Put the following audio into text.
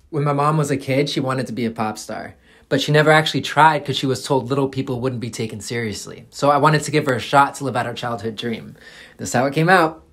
When my mom was a kid, she wanted to be a pop star, but she never actually tried because she was told little people wouldn't be taken seriously. So I wanted to give her a shot to live out her childhood dream. This is how it came out.